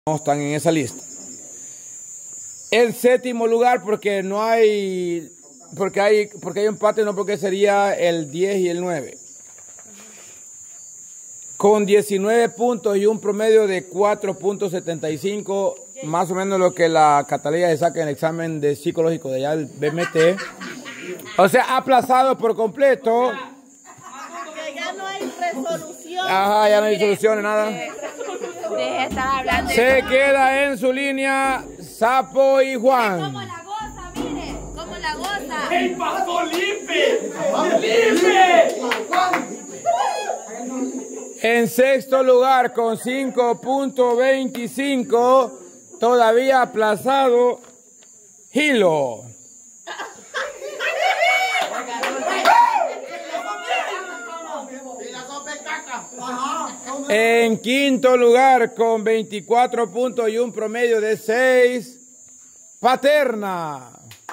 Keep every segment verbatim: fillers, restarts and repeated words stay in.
no están en esa lista. El séptimo lugar, porque no hay, porque hay, porque hay empate, no porque sería el diez y el nueve. Con diecinueve puntos y un promedio de cuatro punto setenta y cinco, más o menos lo que la Catalina se saca en el examen de psicológico de allá del B M T. O sea, aplazado por completo. Que ya no hay resolución. Ajá, ya no hay solución, nada. Deje de estar hablando. Se queda en su línea Sapo y Juan. Como la goza, mire, como la goza. ¡El pasó Lipe! ¡Lipe! En sexto lugar con cinco punto veinticinco, todavía aplazado, Hilo. En quinto lugar con veinticuatro puntos y un promedio de seis, Paterna.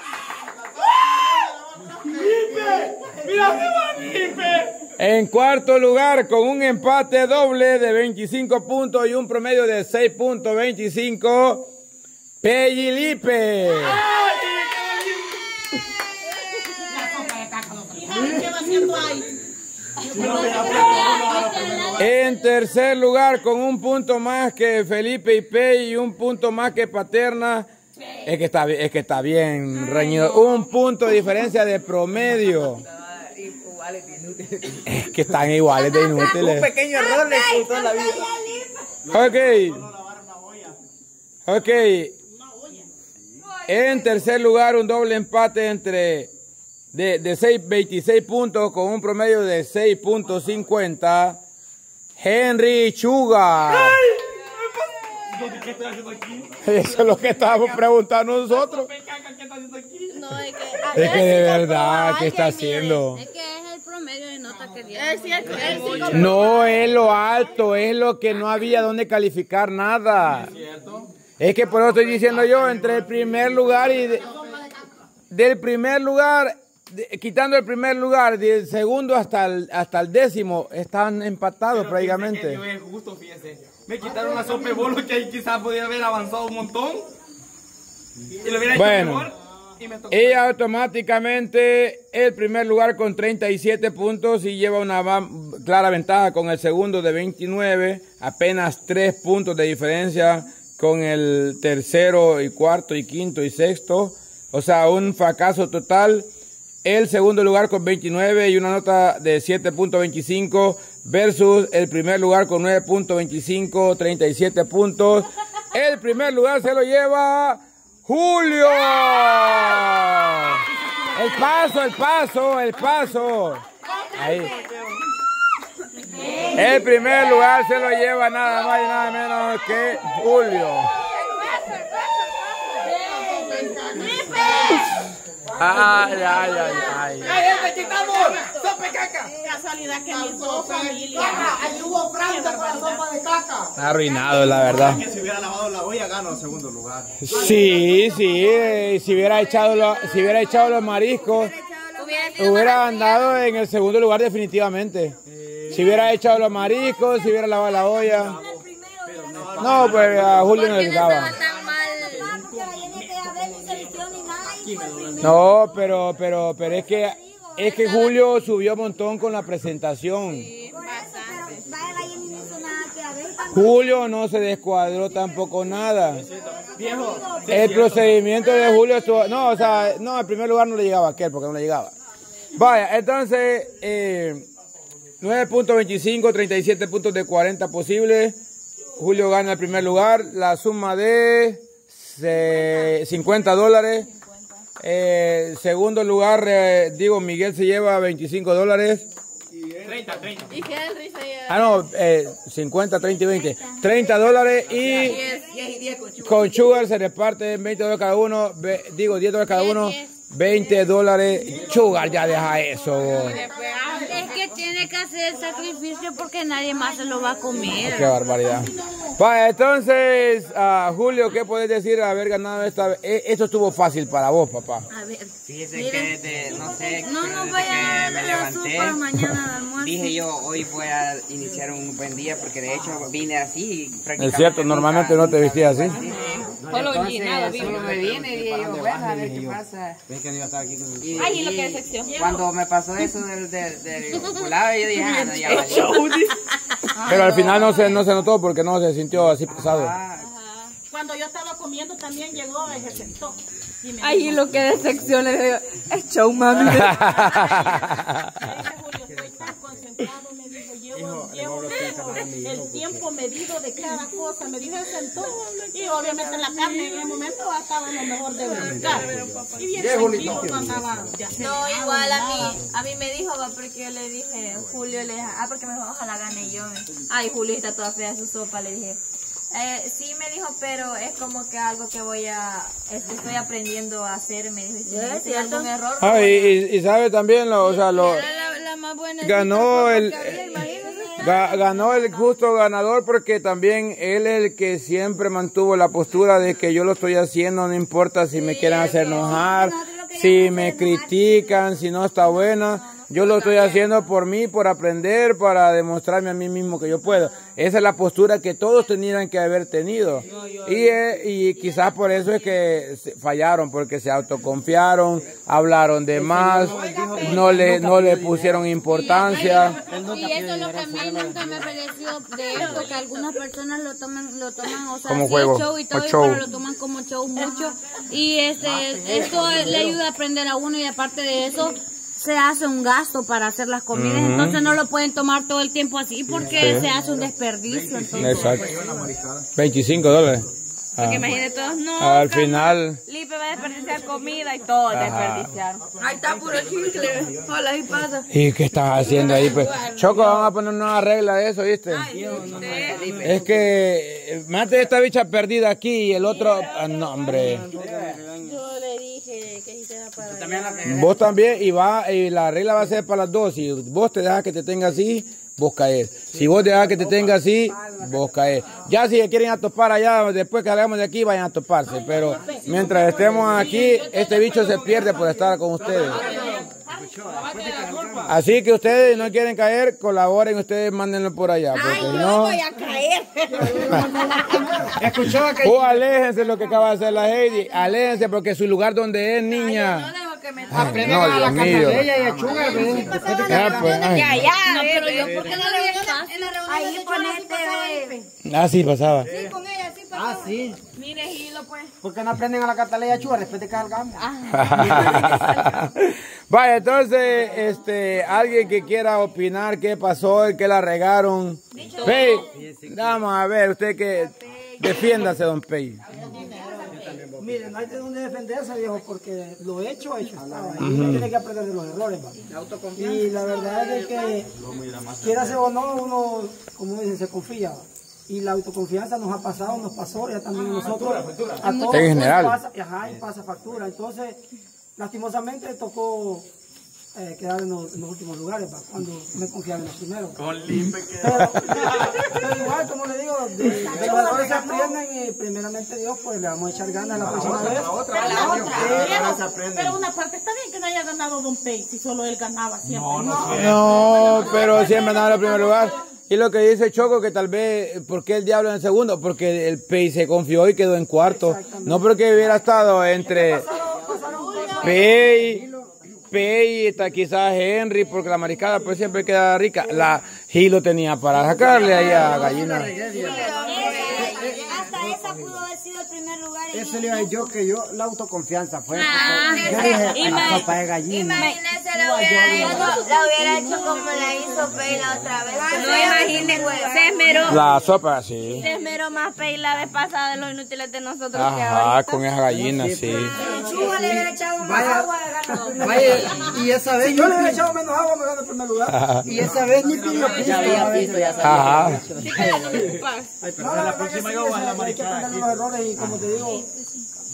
¡Lipe! ¡Mira qué va Lipe! En cuarto lugar, con un empate doble de veinticinco puntos y un promedio de seis punto veinticinco, Pellilipe. ¿Qué va haciendo ahí? En tercer lugar, con un punto más que Felipe y Pey y un punto más que Paterna. Es que está, es que está bien reñido. Un punto de diferencia de promedio. Es que están iguales de inútiles. Un pequeño error le costó la vida. Ok. Ok. En tercer lugar, un doble empate entre de, de seis, veintiséis puntos con un promedio de seis punto cincuenta. Henry Chuga. ¿Qué estoy haciendo aquí? Eso es lo que estábamos preguntando nosotros. ¿Qué está haciendo aquí? No, es que, Es que de verdad, ¿qué está haciendo? Es que es el promedio de nota que dio. Es cierto, es cierto. No es lo alto, es lo que no había donde calificar nada. Es que por eso estoy diciendo yo, entre el primer lugar y de, del primer lugar, de, quitando el primer lugar, del segundo hasta el, hasta el décimo, están empatados Pero prácticamente. yo es justo, fíjese. Me quitaron la sopa de bolo que ahí quizás podía haber avanzado un montón. Y lo hubiera hecho Bueno. mejor. Y me tocó. Y automáticamente el primer lugar con treinta y siete puntos y lleva una clara ventaja con el segundo de veintinueve, apenas tres puntos de diferencia con el tercero y cuarto y quinto y sexto, o sea, un fracaso total. El segundo lugar con veintinueve y una nota de siete punto veinticinco versus el primer lugar con nueve punto veinticinco, treinta y siete puntos. El primer lugar se lo lleva Julio. El paso, el paso, el paso. Ahí. El primer lugar se lo lleva nada más y nada menos que Julio. Ay, ay, ay, ay. ¡Ay, te quitamos! ¡Sopa de caca! Casualidad que ni su familia. Ahí hubo Francia con la sopa de caca. Está arruinado, la verdad. Que si hubiera lavado la olla, gano el segundo lugar. Sí, sí, eh, si hubiera echado los, si hubiera echado los mariscos, hubiera andado en el segundo lugar definitivamente. Si hubiera echado los mariscos, si hubiera lavado la olla. No, pues a Julio no le daba. No, pero, pero, pero es que, es que Julio subió un montón con la presentación. Julio no se descuadró tampoco nada. El procedimiento de Julio estuvo, no, o sea, no, en primer lugar no le llegaba a aquel porque no le llegaba. Vaya, entonces, eh, nueve punto veinticinco, treinta y siete puntos de cuarenta posibles. Julio gana el primer lugar, la suma de eh, cincuenta dólares. Eh, segundo lugar, eh, digo, Miguel se lleva veinticinco dólares. treinta, treinta. Y Henry se lleva. Ah, no, eh, cincuenta, treinta y veinte. treinta dólares y con Sugar se reparten veinte dólares cada uno. Ve, digo, diez dólares cada uno. veinte dólares. Sugar, ya deja eso. Es que que tiene que hacer el sacrificio porque nadie más se lo va a comer. Qué barbaridad. Vaya, entonces, uh, Julio, ¿qué puedes decir de haber ganado esta vez? Esto estuvo fácil para vos, papá. A ver. Fíjese que desde, no sé, No nos desde vaya a que dar me la levanté, sopa mañana de almuerzo. dije yo, hoy voy a iniciar un buen día porque de hecho vine así. Es cierto, normalmente no te vestías así. Solo solo me vine y dije yo, bueno, a ver qué pasa. Y, Ay, ¿y lo y que es sección? cuando me pasó eso del, del, del culado, yo dije, ah, no, ya valió. Pero al final no se, no se notó porque no se sintió así pesado. Cuando yo estaba comiendo también llegó y se sentó. Y me Ay, dijo, y lo que es sección, le digo, es show, mami. me dice Julio, estoy tan concentrado, me dijo, llevo, llevo, llevo el tiempo medido de cada cosa. Me dijo, se sentó. Y obviamente la carne en ese momento estaba lo mejor de brincar. Y bien tranquilo no andaba. No, igual a mí, a mí me dijo, va, porque yo le dije, Julio, le dije, ah, porque me dijo, ojalá gane yo. Ay, Julio está toda fea su sopa, le dije. Eh, sí me dijo, pero es como que algo que voy a, es que estoy aprendiendo a hacer, me dijo, y si me hice algún error. Ah, y, y, y sabe también, lo, o sea, lo, Era la, la más buena ganó el, había, imagínate. ga- ganó el justo ganador porque también él es el que siempre mantuvo la postura de que yo lo estoy haciendo, no importa si me quieren hacer enojar, si me critican, si no está buena. Yo lo estoy haciendo por mí, por aprender, para demostrarme a mí mismo que yo puedo. Esa es la postura que todos tenían que haber tenido. Y, eh, y quizás por eso es que se- fallaron, porque se autoconfiaron, hablaron de más, no le, no le pusieron importancia. Y eso es lo que a mí nunca me pareció de esto, que algunas personas lo toman, lo toman, o sea, Como sí, juego, show y todo, o y show. pero lo toman como show mucho. Y este, esto le ayuda a aprender a uno y aparte de eso, se hace un gasto para hacer las comidas, entonces no lo pueden tomar todo el tiempo así porque Sí. se hace un desperdicio. Entonces, Exacto. veinticinco dólares. porque Ah. imagínate todos, no, Al Carmen, final, Lipe va a desperdiciar comida y todo desperdiciar. Ahí está puro chicle. Hola, ¿y pasa? ¿y qué estás haciendo ahí? Pues, Choco, vamos a poner una regla de eso, ¿viste? Es que eh, mate esta bicha perdida aquí y el otro, ah, no, hombre. Yo le dije que hiciera para Vos también, y va, y la regla va a ser para las dos. Si vos te dejas que te tenga así, vos caes. Si vos dejas que te tenga así, vos caes. Ya si quieren a topar allá, después que salgamos de aquí, vayan a toparse. Pero mientras estemos aquí, este bicho se pierde por estar con ustedes. Así que ustedes no quieren caer, colaboren, ustedes mándenlo por allá. Porque si no, a caer. o aléjense lo que acaba de hacer la Heidi. Aléjense porque su lugar donde es, niña. Ay, no, Dios mío. Ah, pues, ay. Ya, ya. No, pero yo, ¿por qué no le voy a ahí ponete. Ah, sí, pasaba. Con ella, sí, Ah, sí. Mire, Gilo, pues. ¿Por qué no aprenden a la cataleya chua después de que salgamos? Vaya, entonces, este, alguien que quiera opinar qué pasó, qué la regaron. Pey, vamos a ver, usted que defiéndase, don Pey. Miren, no hay de dónde defenderse, viejo, porque lo hecho, hecho estaba. Y uno tiene que aprender de los errores, va. Y la verdad es que, quiera ser o no, uno, como dicen, se confía. Y la autoconfianza nos ha pasado, nos pasó, ya también nosotros. A todos En general. nos pasa, ajá, y pasa factura. Entonces, lastimosamente tocó eh, quedar en los, en los últimos lugares, va, cuando me confiaba en los primeros. Con limpe pero, pero igual, como le digo, de, de los errores se aprenden y primeramente Dios, pues le vamos a echar ganas la próxima vez. Pero, pero una parte está bien que no haya ganado Don Pey, si solo él ganaba siempre. No, No, pero siempre andaba en el primer lugar. Y lo que dice Choco, que tal vez, ¿por qué el diablo en el segundo? Porque el Pey se confió y quedó en cuarto. No porque hubiera estado entre Pey, Pey, está quizás Henry, porque la mariscada pues siempre queda rica. La Gilo tenía para sacarle ahí a Gallina. Hasta esa pudo haber sido el primer lugar. Eso le iba a decir yo, que yo, la autoconfianza fue. Ah, porque yo dije, ima- la sopa de gallina. Imagínese, la hubiera hecho, la hubiera hecho como la hizo Pey la otra vez. No, imagínese, se esmeró. La sopa, sí. Se esmeró más Pey la vez pasada de los inútiles de nosotros que Ajá, ahorita. con esa gallina, sí. Chuba le hubiera echado más Vaya. agua, ganó. Vaya, y esa vez, Si yo le hubiera echado menos agua, me gano el primer lugar. y esa vez ni pidió pisto. Ajá. No, la próxima yo voy a la hay que aprender de los errores y como te digo,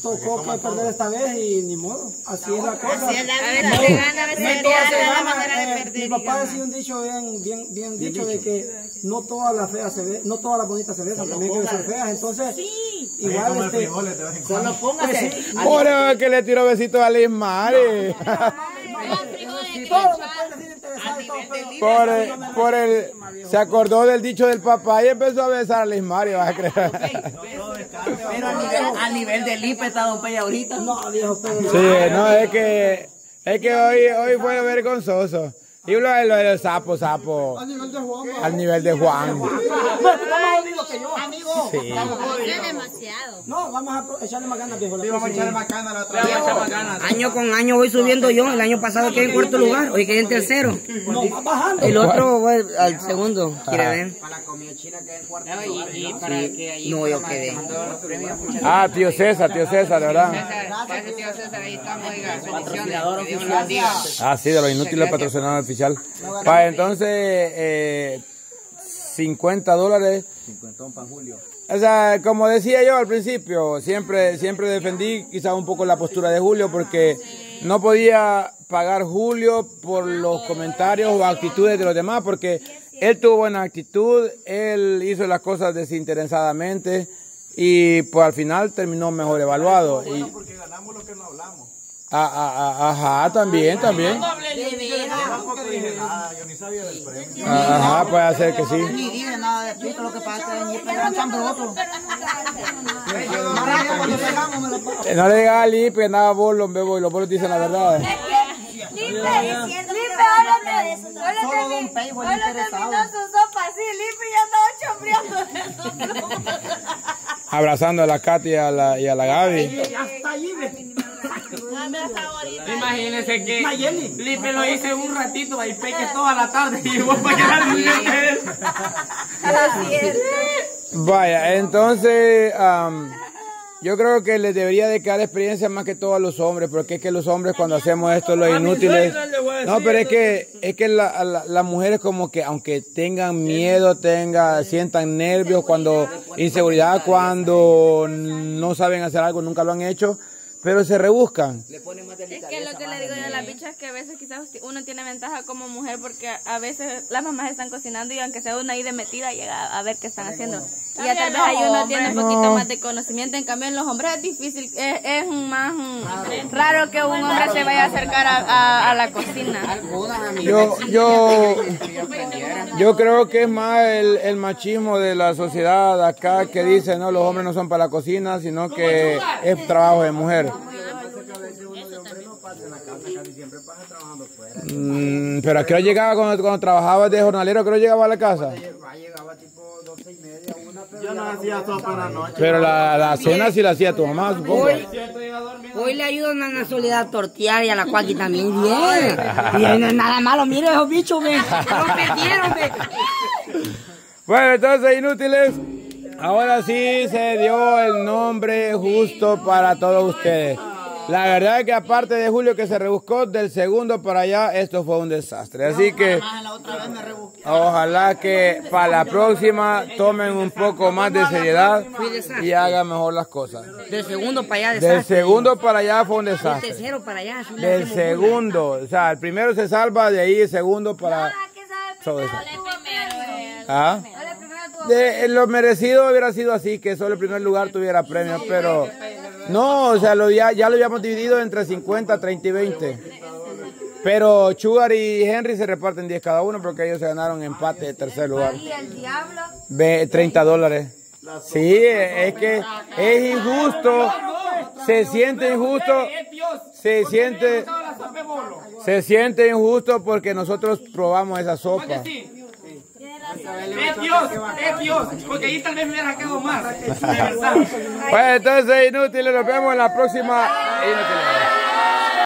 tocó que perder esta vez y ni modo, así es la cosa. Así es la vida. A veces se gana, a veces se gana, la manera de Eh, perder. mi papá decía un dicho bien, bien, bien dicho de que no todas las feas se ven, no todas las bonitas se besan, también hay que ser feas, entonces igual este, Solo póngase. Por eso que le tiro besitos a Liz Mari. todo me pueden decir interesado y todo, pero Por el, por el, se acordó del dicho del papá y empezó a besar a Liz Mari, vas a creer. Pero a nivel, a nivel del I P E está Don Pey ahorita. no, viejo, pero Sí, no, es que, es que hoy, hoy fue vergonzoso. Y lo de lo del sapo, sapo, al nivel de Juan, al nivel de Juan. bueno, está más jodido que yo, amigo. Sí. Es demasiado. No, vamos a echarle más ganas, viejo. la Vamos a próxima. echarle más ganas la otra vez. Año con año voy subiendo yo. El año pasado quedé en cuarto lugar, hoy quedé en tercero. No, va bajando. El otro voy al segundo, quiere ver. Para la comida china que en cuarto. Y, y para que ahí no, yo quedé. Ah, tío César, tío César, de verdad. Gracias, tío César, ahí estamos, oiga, bendiciones. Que Dios lo bendiga. Ah, sí, de los inútiles patrocinador oficial. Para entonces, eh, cincuenta dólares. cincuentón para Julio. O sea, como decía yo al principio, siempre, siempre defendí quizás un poco la postura de Julio porque no podía pagar Julio por los comentarios o actitudes de los demás porque él tuvo buena actitud, él hizo las cosas desinteresadamente y pues al final terminó mejor evaluado. Y, Porque ganamos lo que no hablamos. ah, ah, ah, ajá, también, también. Tampoco dije nada, yo ni sabía del premio. Ajá, puede ser que sí. Ni dije nada de pito, lo que pasa es que es un chambroso. Eh, No le digas a Lipe que nada bolo, bebo, y los bolos dicen la verdad. Lipe, Lipe, ahora te- ahora termi- ahora terminó su sopa así, Lipe ya estaba chambreando de eso. Abrazando a la Katy y a la, y a la Gaby. Hasta allí, ve. Imagínense que Lipe lo hice un ratito, ahí peque toda la tarde y vos para quedar muy bien de él. Así es. Vaya, entonces am, yo creo que les debería de quedar experiencia más que todo a los hombres, porque es que los hombres cuando hacemos esto, los inútiles... No, pero es que, es que la- la- las mujeres como que aunque tengan miedo, tengan, sientan nervios, cuando inseguridad, cuando no saben hacer algo, nunca lo han hecho, pero se rebuscan. Es que lo que le digo yo a las bichas es que a veces quizás uno tiene ventaja como mujer porque a veces las mamás están cocinando y aunque sea una ahí de metida llega a ver qué están haciendo. Y ya tal vez ahí uno tiene un poquito más de conocimiento. En cambio en los hombres es difícil, es, es más mm, raro que un hombre se vaya a acercar a, a- a la cocina. Yo, yo, yo creo que es más el, el machismo de la sociedad acá que dice, no, los hombres no son para la cocina, sino que es trabajo de mujer. Mm, pero ¿a qué hora llegaba cuando, cuando trabajabas de jornalero? ¿A qué hora llegaba a la casa? Llegaba tipo doce y media, una, pero Yo no hacía sopa en la noche. Pero la, la cena sí la hacía tu mamá, supongo. Hoy, hoy le ayudan a la Soledad a tortear y a la Cuaqui también. Bien. Bien, no es nada malo. Mire esos bichos, ven. Lo perdieron, ven. Bueno, entonces, inútiles, ahora sí se dio el nombre justo para todos ustedes. La verdad es que aparte de Julio que se rebuscó, del segundo para allá, esto fue un desastre. Así que ojalá que para la próxima tomen un poco más de seriedad y hagan mejor las cosas. Del segundo para allá, Del desastre. segundo para allá fue un Del desastre. tercero para allá. así le Del hacemos. segundo, o sea, el primero se salva, de ahí el segundo para... ¿Qué sabe Todo primero? eso. Tuvo premio. ¿Ah? Hola, primero tuvo De, lo merecido hubiera sido así, que solo el primer lugar tuviera premio, pero no, o sea, lo, ya, ya lo habíamos dividido entre cincuenta, treinta y veinte. Pero Sugar y Henry se reparten diez cada uno porque ellos se ganaron empate de tercer lugar. y el diablo. Ve, treinta dólares. Sí, es que es injusto, se siente injusto, se siente, se siente injusto porque nosotros probamos esa sopa. Es Dios, es Dios, porque ahí tal vez me hubiera sacado más. De verdad. Pues entonces, inútiles, nos vemos en la próxima. Inútiles.